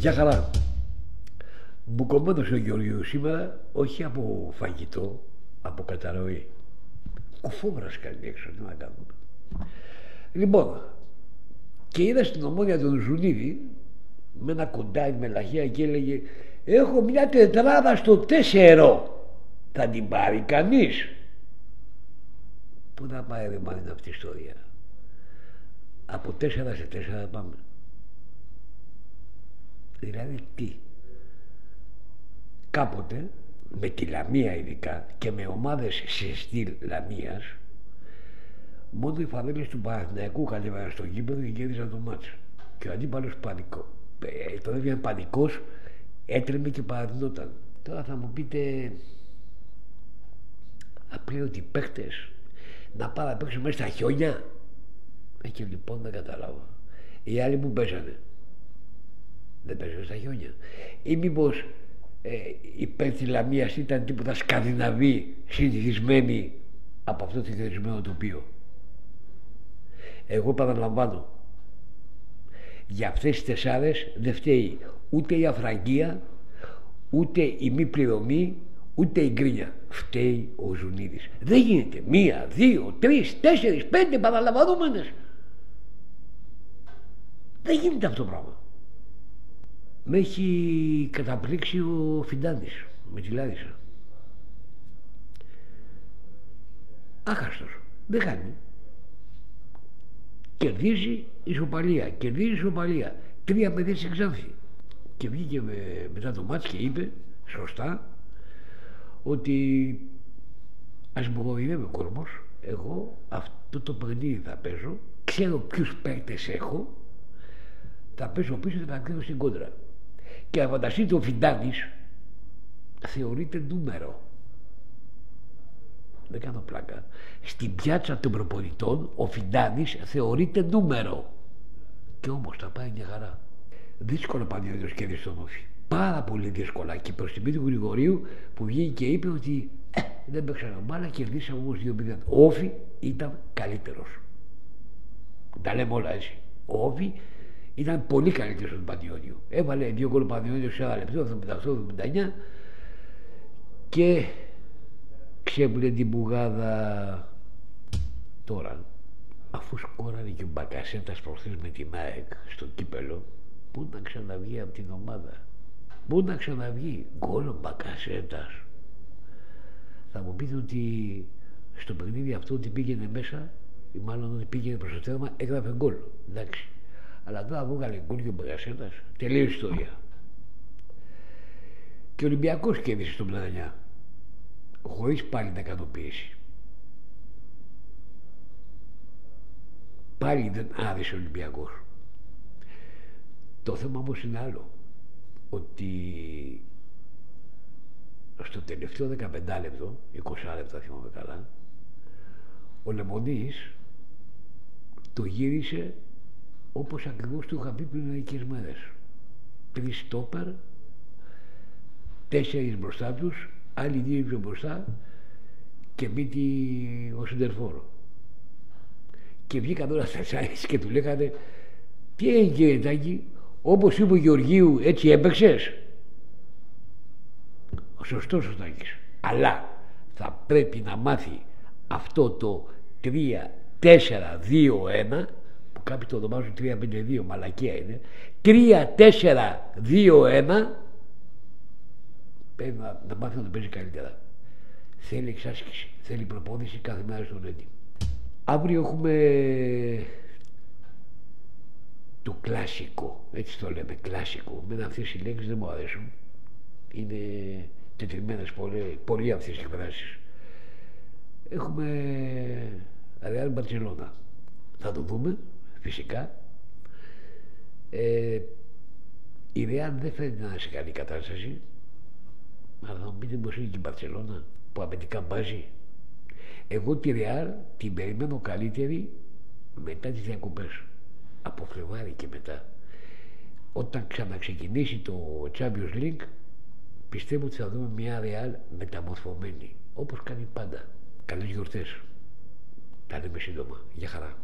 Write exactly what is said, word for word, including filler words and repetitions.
Γεια χαρά. Μπουκωμένος ο Γεωργίου σήμερα, όχι από φαγητό, από καταρροή. Κουφόβρας κάνει έξω, τι να κάνουμε. Λοιπόν, και είδα στην Ομόνια τον Ζουνίδη με ένα κοντάι με λαχεία και έλεγε έχω μια τετράδα στο τέσσερο. Θα την πάρει κανείς? Πού να πάει ρε μάνα αυτή η ιστορία? Από τέσσερα σε τέσσερα πάμε. Δηλαδή τι? Κάποτε με τη Λαμία ειδικά και με ομάδες σε στυλ Λαμίας, μόνο οι φανέλες του Παναθηναϊκού κατέβαιναν στο γήπεδο και κέρδισαν το μάτσο. Και ο αντίπαλος πανικό. Ε, τότε βγαίνει πανικός, έτρεμε και παραδεινόταν. Τώρα θα μου πείτε απλήρωτοι παίχτες να πάνε να παίξουν μέσα στα χιόνια. Ε, και λοιπόν δεν καταλάβω. Οι άλλοι που παίζανε δεν παίζανε στα χιόνια? Ή μήπως ε, οι παίκτες Λαμίας ήταν τίποτα Σκανδιναβοί συνηθισμένοι από αυτό το συνηθισμένο τοπίο? Εγώ παραλαμβάνω, για αυτές τις τεσσάρες δεν φταίει ούτε η αφραγγία, ούτε η μη πληρωμή, ούτε η γκρίνια. Φταίει ο Ζουνίδης. Δεν γίνεται μία, δύο, τρεις, τέσσερις, πέντε παραλαμβανόμενες. Δεν γίνεται αυτό το πράγμα. Με έχει καταπλήξει ο Φιντάνης με τη Λάρισα. Άχαστος, δεν χάνει. Κερδίζει ισοπαλία, κερδίζει ισοπαλία. Τρία παιδιά σε Ξάνθη. Και βγήκε με, μετά το μάτς και είπε σωστά ότι ας μου βοηθεύει ο κόσμος, εγώ αυτό το παιχνίδι θα παίζω, ξέρω ποιους παίκτες έχω, θα παίζω πίσω και θα κρίνω στην κόντρα. Και να φανταστείτε, ο Φιντάνης θεωρείται νούμερο. Δεν κάνω πλάκα. Στην πιάτσα των προπονητών ο Φιντάνης θεωρείται νούμερο. Και όμως θα πάει μια χαρά. Δύσκολο Πανιώτιος κέρδισε τον Όφη. Πάρα πολύ δύσκολα. Και προς τιμή του Γρηγορίου που βγήκε και είπε ότι ε, δεν παίξαμε μπάλα, κερδίσαμε όμως δύο μηδέν. Ο Όφη ήταν καλύτερος. Τα λέμε όλα έτσι. Ο Όφη ήταν πολύ καλύτερος από τον Πανιώτιο. Έβαλε δύο γκολ Πανιώτιος σε ένα λεπτό, εβδομήντα οκτώ εβδομήντα εννιά, και ξέπλε την μπουγάδα. Τώρα, αφού σκόρανε και ο Μπακασέτας προχθές με την ΑΕΚ στο κύπελο, πού να ξαναβγεί από την ομάδα? Πού να ξαναβγεί? Γκολ ο Μπακασέτας. Θα μου πείτε ότι στο παιχνίδι αυτό ότι πήγαινε μέσα, ή μάλλον ότι πήγαινε προς το τέρμα, έγραφε γκολ. Εντάξει. Αλλά τώρα βγάλε γκολ και ο Μπακασέτας. Τελείω ιστορία. Και ο Ολυμπιακός κέρδισε στον Πλανανιά, χωρίς πάλι να ικανοποιήσει. Πάλι δεν άρεσε ο Ολυμπιακός. Το θέμα όμως είναι άλλο, ότι στο τελευταίο δεκαπέντε λεπτό, είκοσι λεπτά θυμάμαι καλά, ο Λεμονής το γύρισε όπως ακριβώς του είχα πει πριν μερικές μέρες. Τρεις στόπερ, τέσσερις μπροστά τους, άλλοι δύο πιο μπροστά και μύτη ο Σεντερφόρο. Και βγήκαν τώρα τεσσάρις και του λέγανε τι έγινε κύριε Τάκη, όπως είπε ο Γεωργίου έτσι έπαιξες? Σωστός ο Τάκης, αλλά θα πρέπει να μάθει αυτό το τρία τέσσερα δύο ένα, που κάποιοι το ονομάζουν τρία πέντε δύο, μαλακία είναι, τρία τέσσερα δύο ένα, πρέπει να, να μάθει να το παίζει καλύτερα. Θέλει εξάσκηση, θέλει προπόνηση κάθε μέρα στον έντυπο. Αύριο έχουμε το κλασικό, έτσι το λέμε, κλασικό. Μεν αυτές οι λέξεις δεν μου αρέσουν, είναι τετριμένες πολύ, πολύ αυτές οι εκφράσεις. Έχουμε Ρεάλ Μπαρτσελώνα, θα το δούμε φυσικά. ε, η Ρεάλ δεν φαίνεται να είναι σε καλή κατάσταση, αλλά θα μου πείτε πως είναι και η Μπαρτσελώνα που αμυντικά μπάζει. Εγώ τη Ρεάλ την περιμένω καλύτερη μετά τις διακοπές, από Φλεβάρι και μετά. Όταν ξαναξεκινήσει το Champions League, πιστεύω ότι θα δούμε μια Ρεάλ μεταμορφωμένη, όπως κάνει πάντα. Καλές γιορτές. Τα λέμε σύντομα. Γεια χαρά.